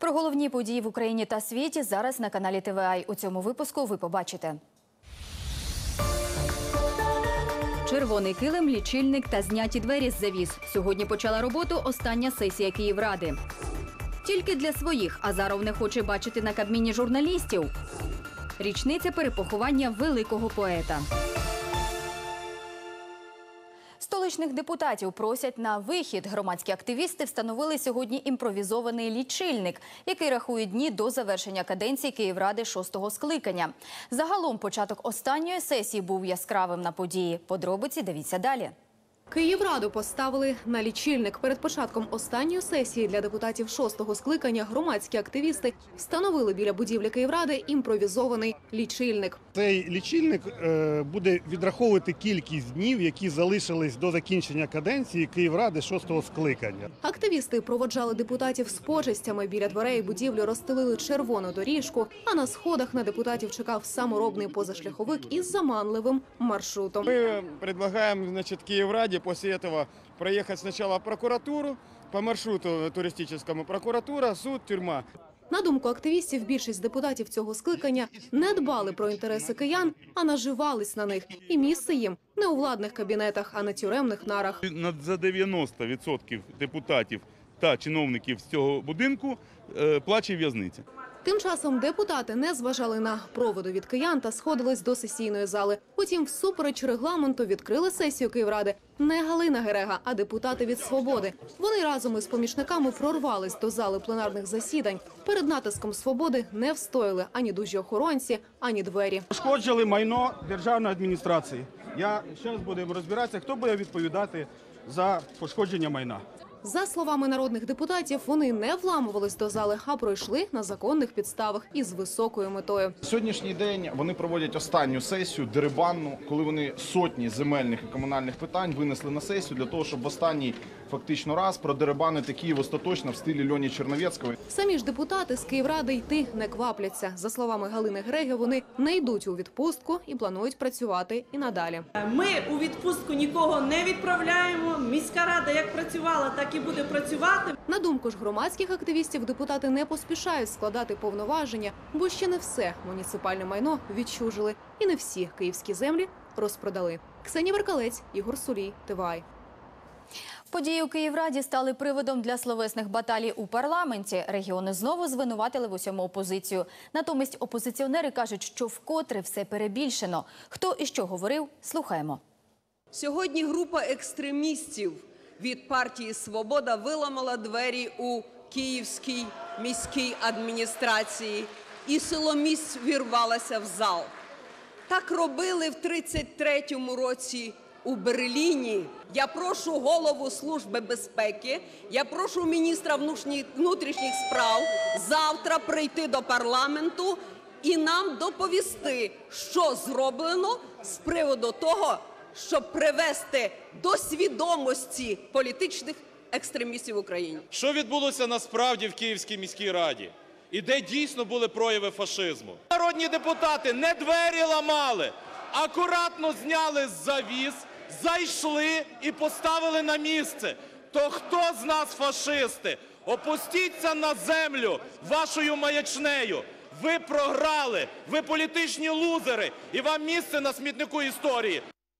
Про головні події в Україні та світі зараз на каналі ТВА. У цьому випуску ви побачите. Червоний килим, лічильник та зняті двері з завіс. Сьогодні почала роботу остання сесія Київради. Тільки для своїх Азаров не хоче бачити на Кабміні журналістів. Річниця перепоховання великого поета. Столичних депутатів просять на вихід. Громадські активісти встановили сьогодні імпровізований лічильник, який рахує дні до завершення каденції Київради 6-го скликання. Загалом початок останньої сесії був яскравим на події. Подробиці дивіться далі. Київраду поставили на лічильник. Перед початком останньої сесії для депутатів 6-го скликання громадські активісти встановили біля будівлі Київради імпровізований лічильник. Цей лічильник буде відраховувати кількість днів, які залишились до закінчення каденції Київради 6-го скликання. Активісти проводжали депутатів з почестями. Біля дверей будівлі розстелили червону доріжку, а на сходах на депутатів чекав саморобний позашляховик із заманливим маршрутом. Ми пропонуємо, Київраді после этого проехать сначала в прокуратуру, по маршруту туристическому прокуратура, суд, тюрьма. На думку активістів, більшість депутатів цього скликання не дбали про інтереси киян, а наживались на них. І місце їм не у владних кабінетах, а на тюремних нарах. За 90% депутатів та чиновників з цього будинку плаче в'язниця. Тим часом депутати не зважали на проводу від киян та сходились до сесійної зали. Утім, всупереч регламенту відкрили сесію Київради не Галина Герега, а депутати від «Свободи». Вони разом із помічниками прорвались до зали пленарних засідань. Перед натиском «Свободи» не встояли ані дужі охоронці, ані двері. Пошкоджили майно державної адміністрації. Зараз будемо розбиратися, хто буде відповідати за пошкодження майна. За словами народних депутатів, вони не вламувались до зали, а пройшли на законних підставах і з високою метою. Сьогоднішній день вони проводять останню сесію, дерибанну, коли вони сотні земельних і комунальних питань винесли на сесію для того, щоб в останній фактично раз продерибанити Київ остаточно в стилі Льоні Черновецького. Самі ж депутати з Київради йти не квапляться. За словами Галини Гереги, вони не йдуть у відпустку і планують працювати і надалі. Ми у відпустку нікого не відправляємо. Міська рада як працювала, так і буде працювати. На думку ж громадських активістів, депутати не поспішають складати повноваження, бо ще не все муніципальне майно відчужили і не всі київські землі розпродали. Ксенія Веркалець, Ігор Сулій, ТВА. Події у Київраді стали приводом для словесних баталій у парламенті. Регіони знову звинуватили в усьому опозицію. Натомість опозиціонери кажуть, що вкотре все перебільшено. Хто і що говорив, слухаємо. Сьогодні група екстремістів від партії «Свобода» виламала двері у Київській міській адміністрації і силоміць вірвалася в зал. Так робили в 33-му році у Берліні. Я прошу голову Служби безпеки, я прошу міністра внутрішніх справ завтра прийти до парламенту і нам доповісти, що зроблено з приводу того, щоб привести до свідомості політичних екстремістів в Україні. Що відбулося насправді в Київській міській раді? І де дійсно були прояви фашизму? Народні депутати не двері ламали, акуратно зняли з завіс, зайшли і поставили на місце. То хто з нас фашисти? Опустіться на землю вашою маячнею. Ви програли, ви політичні лузери, і вам місце на смітнику історії.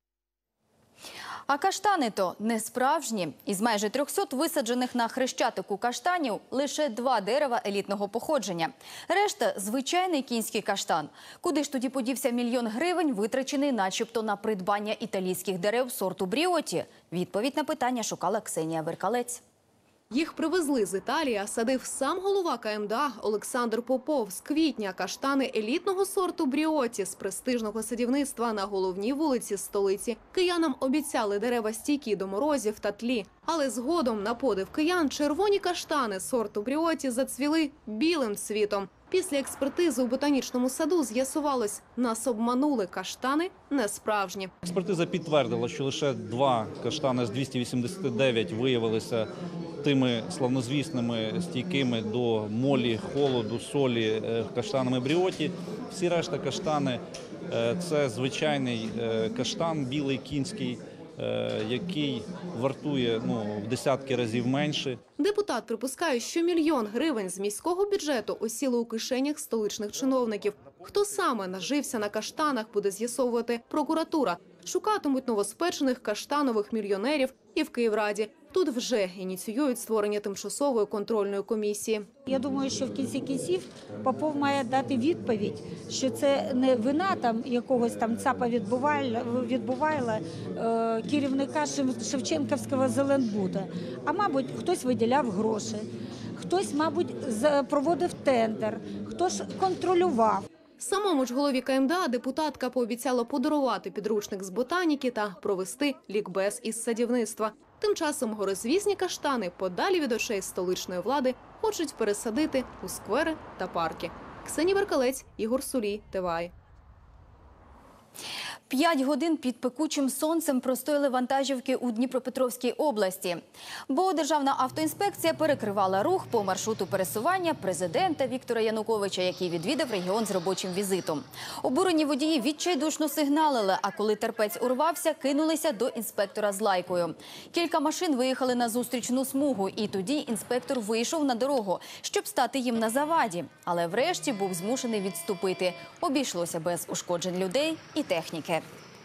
А каштани-то не справжні. Із майже 300 висаджених на Хрещатику каштанів лише 2 дерева елітного походження. Решта – звичайний кінський каштан. Куди ж тоді подівся мільйон гривень, витрачений начебто на придбання італійських дерев сорту Бріоті? Відповідь на питання шукала Ксенія Веркалець. Їх привезли з Італії, а садив сам голова КМДА Олександр Попов. З квітня каштани елітного сорту Бріоті з престижного садівництва на головній вулиці столиці. Киянам обіцяли дерева стійкі до морозів та тлі. Але згодом, на подив киян, червоні каштани сорту Бріоті зацвіли білим цвітом. Після експертизи у ботанічному саду з'ясувалось, нас обманули, каштани не справжні. Експертиза підтвердила, що лише 2 каштани з 289 виявилися тими славнозвісними, стійкими до молі, холоду, солі каштанами Бріоті. Всі решта каштани – це звичайний каштан, білий кінський, який вартує в десятки разів менше. Депутат припускає, що $1 мільйон з міського бюджету осіли у кишенях столичних чиновників. Хто саме нажився на каштанах, буде з'ясовувати прокуратура. Шукатимуть новоспечених каштанових мільйонерів і в Київраді. Тут вже ініціюють створення тимчасової контрольної комісії. Я думаю, що в кінці кінців Попов має дати відповідь, що це не вина якогось ЦАПа відбувайла керівника Шевченківського Зеленбуда, а, мабуть, хтось виділяв гроші, хтось, мабуть, проводив тендер, хтось контролював. Самому ж голові КМДА депутатка пообіцяла подарувати підручник з ботаніки та провести лікбез із садівництва. Тим часом горизвісні каштани подалі від очей столичної влади хочуть пересадити у сквери та парки. Ксенія Беркалець, Ігор Сулій, ТВА. 5 годин під пекучим сонцем простояли вантажівки у Дніпропетровській області. Бо Державна автоінспекція перекривала рух по маршруту пересування президента Віктора Януковича, який відвідав регіон з робочим візитом. Обурені водії відчайдушно сигналили, а коли терпець урвався, кинулися до інспектора з лайкою. Кілька машин виїхали на зустрічну смугу, і тоді інспектор вийшов на дорогу, щоб стати їм на заваді. Але врешті був змушений відступити. Обійшлося без ушкоджень людей і техніки.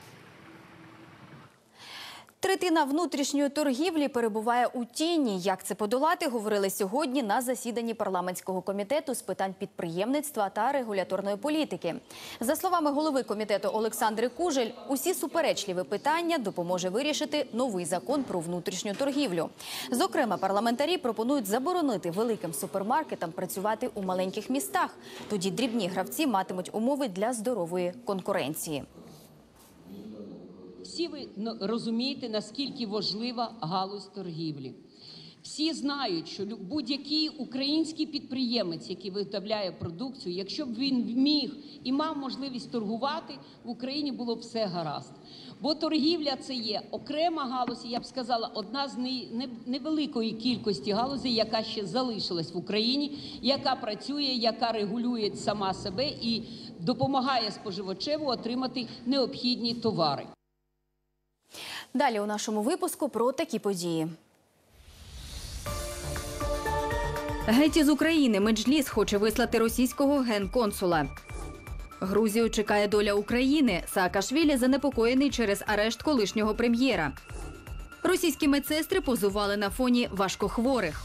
Третина внутрішньої торгівлі перебуває у тіні. Як це подолати, говорили сьогодні на засіданні парламентського комітету з питань підприємництва та регуляторної політики. За словами голови комітету Олександри Кужель, усі суперечливі питання допоможе вирішити новий закон про внутрішню торгівлю. Зокрема, парламентарі пропонують заборонити великим супермаркетам працювати у маленьких містах. Тоді дрібні гравці матимуть умови для здорової конкуренції. Всі ви розумієте, наскільки важлива галузь торгівлі. Всі знають, що будь-який український підприємець, який виготовляє продукцію, якщо б він міг і мав можливість торгувати, в Україні було б все гаразд. Бо торгівля – це є окрема галузь, я б сказала, одна з невеликої кількості галузей, яка ще залишилась в Україні, яка працює, яка регулює сама себе і допомагає споживачеву отримати необхідні товари. Далі у нашому випуску про такі події. Геть із України Меджліс хоче вислати російського генконсула. Грузію чекає доля України. Саакашвілі занепокоєний через арешт колишнього прем'єра. Російські медсестри позували на фоні важкохворих.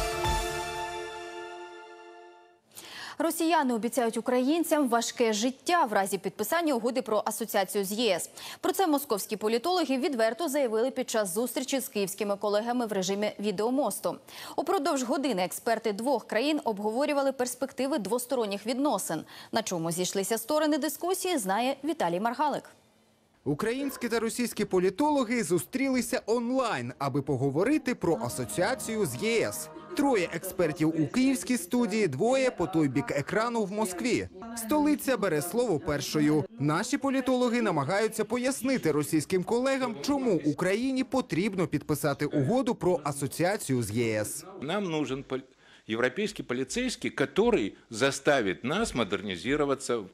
Росіяни обіцяють українцям важке життя в разі підписання угоди про асоціацію з ЄС. Про це московські політологи відверто заявили під час зустрічі з київськими колегами в режимі відеомосту. Упродовж години експерти двох країн обговорювали перспективи двосторонніх відносин. На чому зійшлися сторони дискусії, знає Віталій Маргалик. Українські та російські політологи зустрілися онлайн, аби поговорити про асоціацію з ЄС. Троє експертів у київській студії, двоє по той бік екрану в Москві. Столиця бере слово першою. Наші політологи намагаються пояснити російським колегам, чому Україні потрібно підписати угоду про асоціацію з ЄС. Нам нужен европейский полицейский, который заставит нас модернизироваться в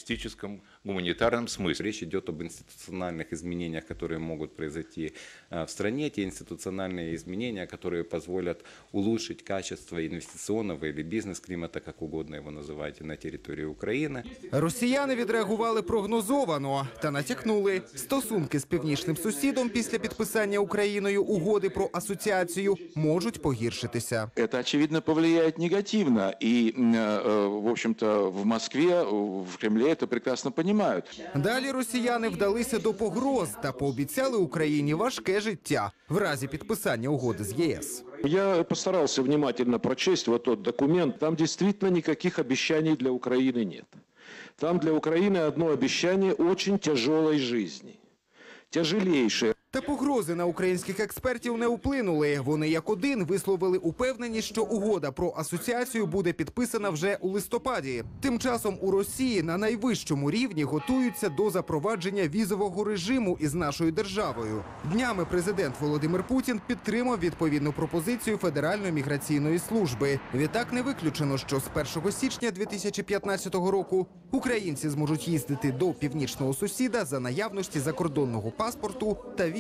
гуманитарном смысле. Речь идет об институциональных изменениях, которые могут произойти в стране, те институциональные изменения, которые позволят улучшить качество инвестиционного или бизнес-климата, как угодно его называйте, на территории України. Росіяни відреагували прогнозовано та натякнули, стосунки з північним сусідом після підписання Україною угоди про асоціацію можуть погіршитися. Це, очевидно, повлияет негативно, и, в общем-то, в Москве, в Кремле это прекрасно понимают. Далі росіяни вдалися до погроз та пообіцяли Україні важке життя в разі підписання угоди з ЄС. Я постарался внимательно прочесть вот тот документ. Там действительно никаких обещаний для Украины нет. Там для Украины одно обещание очень тяжелой жизни. Тяжелейшее. Та погрози на українських експертів не вплинули. Вони як один висловили упевненість, що угода про асоціацію буде підписана вже у листопаді. Тим часом у Росії на найвищому рівні готуються до запровадження візового режиму із нашою державою. Днями президент Володимир Путін підтримав відповідну пропозицію Федеральної міграційної служби. Відтак не виключено, що з 1 січня 2015 року українці зможуть їздити до північного сусіда за наявності закордонного паспорту та візи.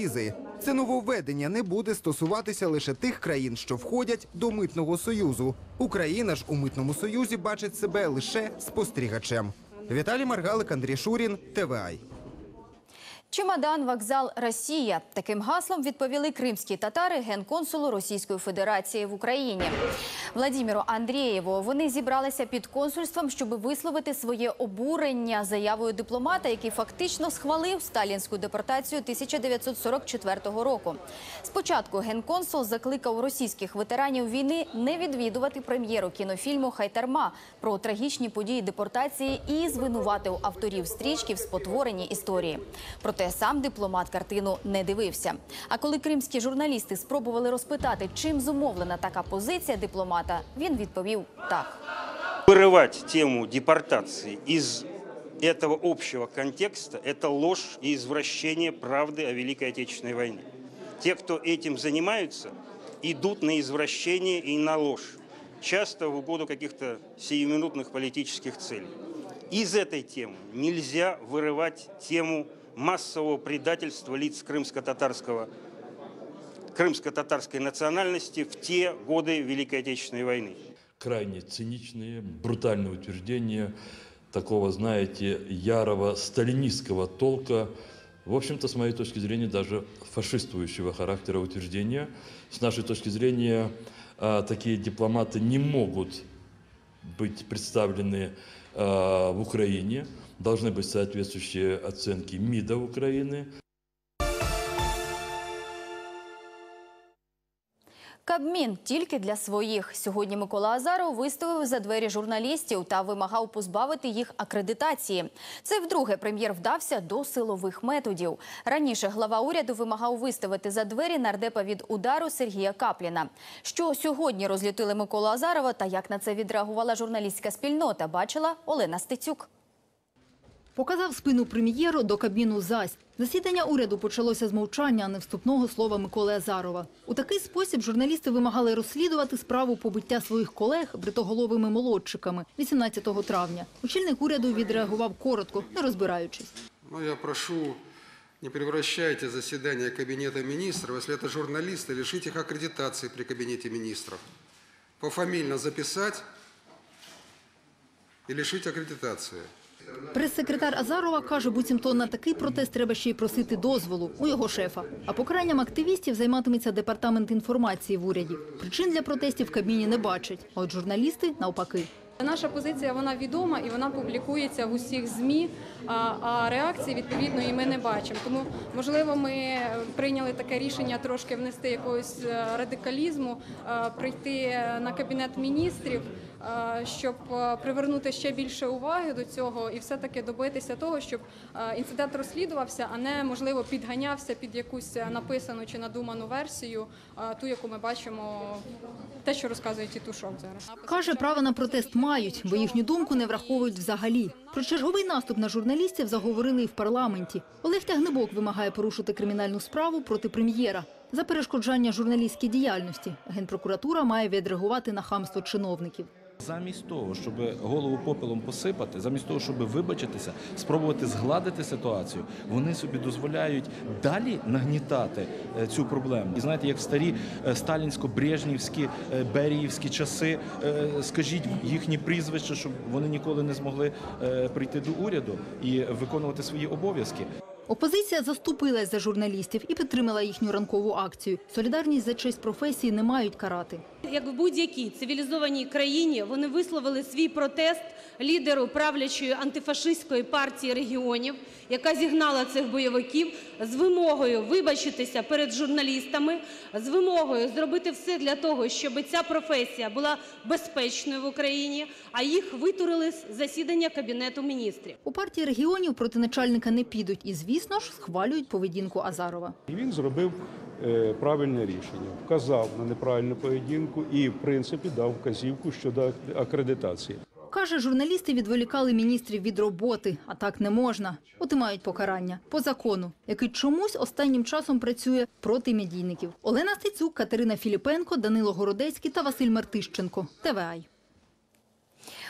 візи. Це нововведення не буде стосуватися лише тих країн, що входять до Митного союзу. Україна ж у Митному союзі бачить себе лише спостерігачем. Віталій Маргалик, Андрій Шурін, ТВА. Чемодан, вокзал, Росія. Таким гаслом відповіли кримські татари генконсулу Російської Федерації в Україні. Владимиру Андрієву вони зібралися під консульством, щоб висловити своє обурення заявою дипломата, який фактично схвалив сталінську депортацію 1944 року. Спочатку генконсул закликав російських ветеранів війни не відвідувати прем'єру кінофільму «Хайтарма» про трагічні події депортації і звинуватив авторів стрічки в спотворенні історії. Проте сам дипломат картину не дивився. А коли кримські журналісти спробували розпитати, чим зумовлена така позиція дипломата, він відповів так. Вырывать тему депортации из этого общего контекста – это ложь и извращение правды о Великой Отечественной войне. Те, кто этим занимаются, идут на извращение и на ложь, часто в угоду каких-то сиюминутных политических целей. Из этой темы нельзя вырывать тему массового предательства лиц крымско-татарской национальности в те годы Великой Отечественной войны. Крайне циничные, брутальные утверждения такого, знаете, ярого сталинистского толка, в общем-то, с моей точки зрения, даже фашистующего характера утверждения. С нашей точки зрения, такие дипломаты не могут быть представлены в Украине. Должны быть соответствующие оценки МИДа Украины. Кабмін тільки для своїх. Сьогодні Микола Азаров виставив за двері журналістів та вимагав позбавити їх акредитації. Це вдруге прем'єр вдався до силових методів. Раніше глава уряду вимагав виставити за двері нардепа від удару Сергія Капліна. Що сьогодні розлютили Миколу Азарова та як на це відреагувала журналістська спільнота, бачила Олена Стецюк. Показав спину прем'єру, до Кабміну зась. Засідання уряду почалося з мовчання, а не вступного слова Миколи Азарова. У такий спосіб журналісти вимагали розслідувати справу побиття своїх колег бритоголовими молодчиками 18 травня. Очільник уряду відреагував коротко, не розбираючись. Я прошу, не превращайте засідання Кабінету міністрів, якщо це журналісти, лишіть їх акредитації при Кабінеті міністрів. Пофамільно записати і лишити акредитації. Прес-секретар Азарова каже, буцімто на такий протест треба ще й просити дозволу у його шефа. А покаранням активістів займатиметься департамент інформації в уряді. Причин для протестів в Кабміні не бачать, а от журналісти навпаки. Наша позиція, вона відома і вона публікується в усіх ЗМІ, а реакції відповідної ми не бачимо. Тому, можливо, ми прийняли таке рішення трошки внести якогось радикалізму, прийти на Кабінет міністрів, щоб привернути ще більше уваги до цього і все-таки добитися того, щоб інцидент розслідувався, а не, можливо, підганявся під якусь написану чи надуману версію, ту, яку ми бачимо, те, що розказує Тітушок зараз. Каже, право на протест мають, бо їхню думку не враховують взагалі. Про черговий наступ на журналістів заговорили і в парламенті. Олег Тягнебок вимагає порушити кримінальну справу проти прем'єра за перешкоджання журналістській діяльності. Генпрокуратура має відреагувати на хамство чиновників. Замість того, щоб голову попелом посипати, замість того, щоб вибачитися, спробувати згладити ситуацію, вони собі дозволяють далі нагнітати цю проблему. І знаєте, як в старі сталінсько-брежнівські, беріївські часи, скажіть їхні прізвища, щоб вони ніколи не змогли прийти до уряду і виконувати свої обов'язки. Опозиція заступилась за журналістів і підтримала їхню ранкову акцію. Солідарність за честь професії не мають карати. Як в будь-якій цивілізованій країні, вони висловили свій протест лідеру правлячої антифашистської партії регіонів, яка зігнала цих бойовиків, з вимогою вибачитися перед журналістами, з вимогою зробити все для того, щоб ця професія була безпечною в Україні, а їх витурили з засідання Кабінету міністрів. У партії регіонів проти начальника не підуть і, звісно ж, схвалюють поведінку Азарова. Він зробив правильне рішення, вказав на неправильну поведінку і, в принципі, дав вказівку щодо акредитації. Каже, журналісти відволікали міністрів від роботи, а так не можна. От і мають покарання по закону, який чомусь останнім часом працює проти медійників. Олена Стецюк, Катерина Філіпенко, Данило Городецький та Василь Мартищенко. ТВА.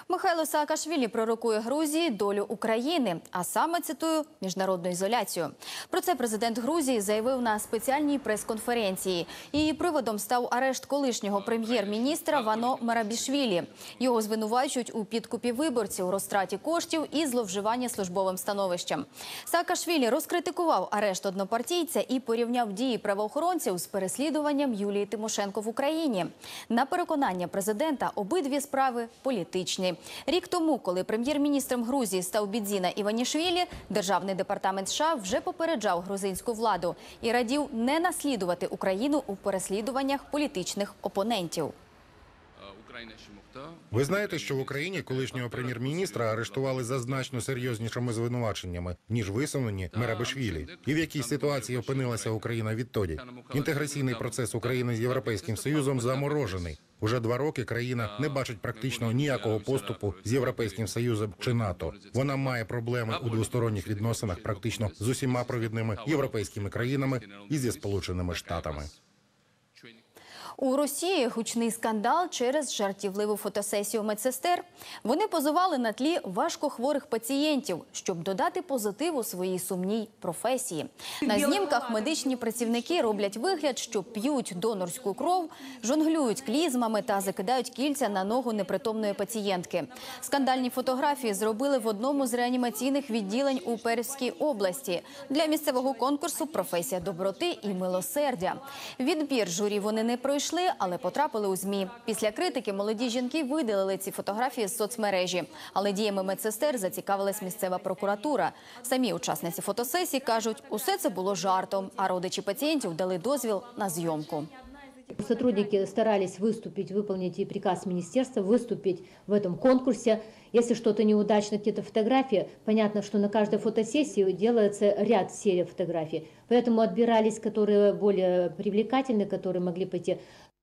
Михайло Саакашвілі пророкує Грузії долю України, а саме, цитую, міжнародну ізоляцію. Про це президент Грузії заявив на спеціальній прес-конференції. Її приводом став арешт колишнього прем'єр-міністра Вано Мерабішвілі. Його звинувачують у підкупі виборців, розтраті коштів і зловживанні службовим становищем. Саакашвілі розкритикував арешт однопартійця і порівняв дії правоохоронців з переслідуванням Юлії Тимошенко в Україні. На переконання президента, обидві справи політичні. Рік тому, коли прем'єр-міністром Грузії став Бідзіна Іванішвілі, Державний департамент США вже попереджав грузинську владу і радів не наслідувати Україну у переслідуваннях політичних опонентів. Ви знаєте, що в Україні колишнього прем'єр-міністра арештували за значно серйознішими звинуваченнями, ніж висунені Мерабішвілі. І в якій ситуації опинилася Україна відтоді? Інтеграційний процес України з Європейським Союзом заморожений. Уже 2 роки країна не бачить практично ніякого поступу з Європейським Союзом чи НАТО. Вона має проблеми у двосторонніх відносинах практично з усіма провідними європейськими країнами і зі Сполученими Штатами. У Росії гучний скандал через жартівливу фотосесію медсестер. Вони позували на тлі важкохворих пацієнтів, щоб додати позитиву своїй сумній професії. На знімках медичні працівники роблять вигляд, що п'ють донорську кров, жонглюють клізмами та закидають кільця на ногу непритомної пацієнтки. Скандальні фотографії зробили в одному з реанімаційних відділень у Пермській області. Для місцевого конкурсу «Професія доброти і милосердя». Відбір журі вони не пройшли, але потрапили у ЗМІ. Після критики молоді жінки видалили ці фотографії з соцмережі. Але діями медсестер зацікавилась місцева прокуратура. Самі учасниці фотосесії кажуть, усе це було жартом, а родичі пацієнтів дали дозвіл на зйомку. Сотрудники старались выступить, выполнить и приказ министерства, выступить в этом конкурсе. Если что-то неудачно, какие-то фотографии, понятно, что на каждой фотосессии делается ряд серий фотографий. Поэтому отбирались, которые более привлекательны, которые могли пойти.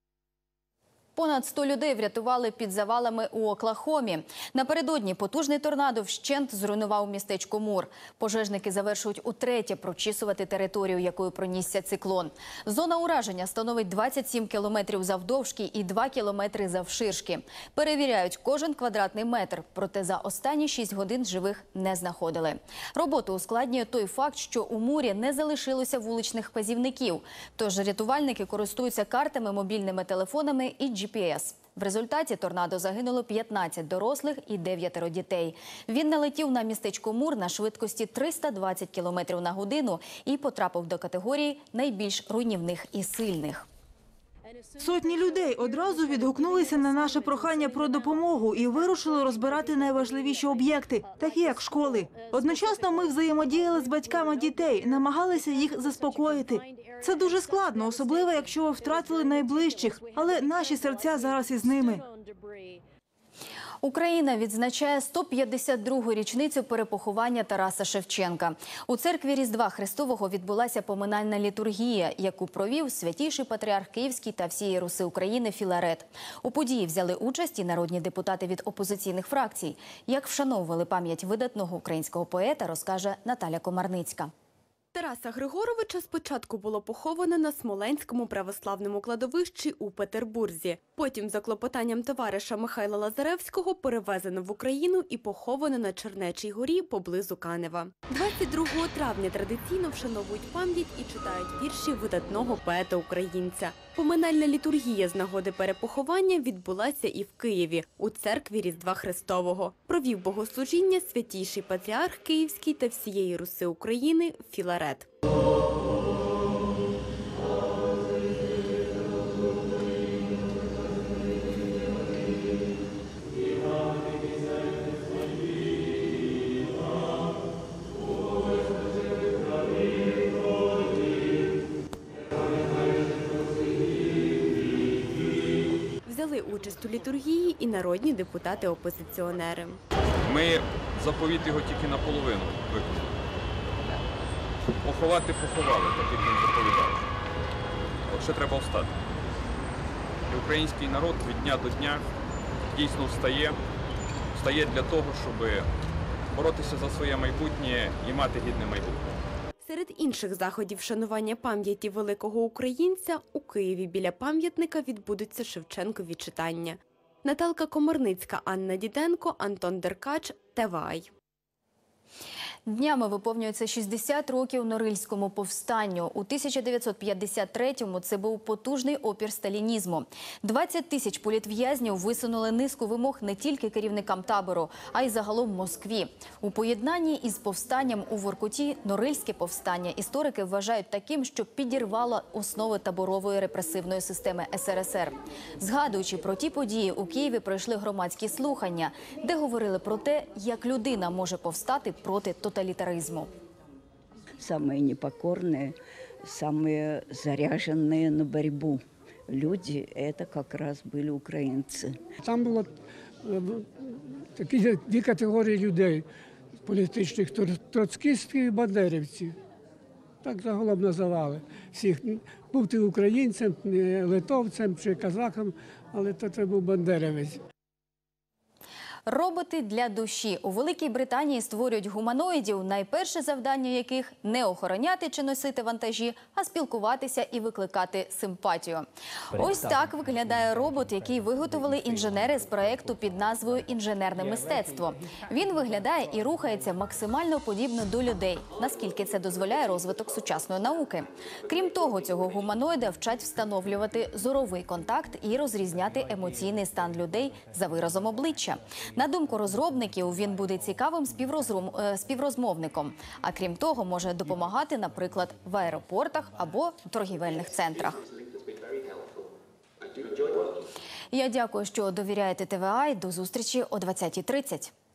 Понад 100 людей врятували під завалами у Оклахомі. Напередодні потужний торнадо вщент зруйнував містечко Мур. Пожежники завершують утретє прочісувати територію, якою пронісся циклон. Зона ураження становить 27 кілометрів завдовжки і 2 кілометри завширшки. Перевіряють кожен квадратний метр, проте за останні 6 годин живих не знаходили. Роботу ускладнює той факт, що у Мурі не залишилося вуличних вказівників. Тож рятувальники користуються картами, мобільними телефонами і GPS. В результаті торнадо загинуло 15 дорослих і 9 дітей. Він налетів на містечко Мур на швидкості 320 км на годину і потрапив до категорії найбільш руйнівних і сильних. Сотні людей одразу відгукнулися на наше прохання про допомогу і вирушили розбирати найважливіші об'єкти, такі як школи. Одночасно ми взаємодіяли з батьками дітей, намагалися їх заспокоїти. Це дуже складно, особливо якщо ви втратили найближчих, але наші серця зараз із ними. Україна відзначає 152-гу річницю перепоховання Тараса Шевченка. У церкві Різдва Христового відбулася поминальна літургія, яку провів святійший патріарх Київський та всієї Руси України Філарет. У події взяли участь і народні депутати від опозиційних фракцій. Як вшановували пам'ять видатного українського поета, розкаже Наталя Комарницька. Тараса Григоровича спочатку було поховано на Смоленському православному кладовищі у Петербурзі. Потім, за клопотанням товариша Михайла Лазаревського, перевезено в Україну і поховано на Чернечій горі поблизу Канева. 22 травня традиційно вшановують пам'ять і читають вірші видатного поета-українця. Поминальна літургія з нагоди перепоховання відбулася і в Києві, у церкві Різдва Христового. Провів богослужіння святійший патріарх Київський та всієї Руси України Філарет. Взяли участь у літургії і народні депутати-опозиціонери. Ми заповіт його тільки наполовину виконали. Поховати поховали, так як він заповідав. От ще треба встати. І український народ від дня до дня дійсно встає для того, щоб боротися за своє майбутнє і мати гідне майбутнє. Серед інших заходів вшанування пам'яті великого українця у Києві біля пам'ятника відбудуться Шевченкові читання. Наталка Комарницька, Анна Діденко, Антон Деркач, ТВАЙ. Днями виповнюється 60 років Норильському повстанню. У 1953-му це був потужний опір сталінізму. 20 тисяч політв'язнів висунули низку вимог не тільки керівникам табору, а й загалом Москві. У поєднанні із повстанням у Воркуті Норильське повстання історики вважають таким, що підірвало основи таборової репресивної системи СРСР. Згадуючи про ті події, у Києві пройшли громадські слухання, де говорили про те, як людина може повстати проти тоталитаризму. Самые непокорные, самые заряженные на борьбу люди – это как раз были українці. Там було такі дві категорії людей політичних – троцкістські і бандерівці. Так загалом називали всіх. Був ти українцем, литовцем чи казахом, але то це був бандерівець. Роботи для душі. У Великій Британії створюють гуманоїдів, найперше завдання яких – не охороняти чи носити вантажі, а спілкуватися і викликати симпатію. Ось так виглядає робот, який виготовили інженери з проєкту під назвою «Інженерне мистецтво». Він виглядає і рухається максимально подібно до людей, наскільки це дозволяє розвиток сучасної науки. Крім того, цього гуманоїда вчать встановлювати зоровий контакт і розрізняти емоційний стан людей за виразом обличчя. На думку розробників, він буде цікавим співрозмовником. А крім того, може допомагати, наприклад, в аеропортах або торгівельних центрах. Я дякую, що довіряєте ТВА. До зустрічі о 20:30.